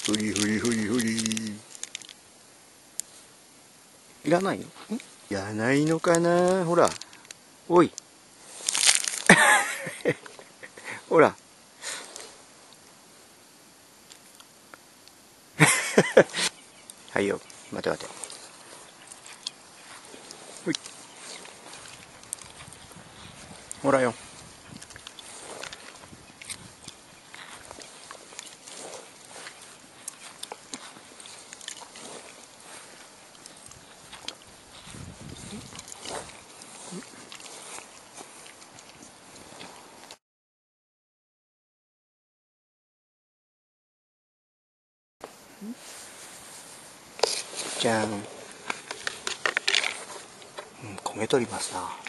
ふりふりふりふり。いらないの？いらないのかな。ほら、おい。ほら。はいよ、待て待て。ほい。ほらよ。じゃん。米取りますな。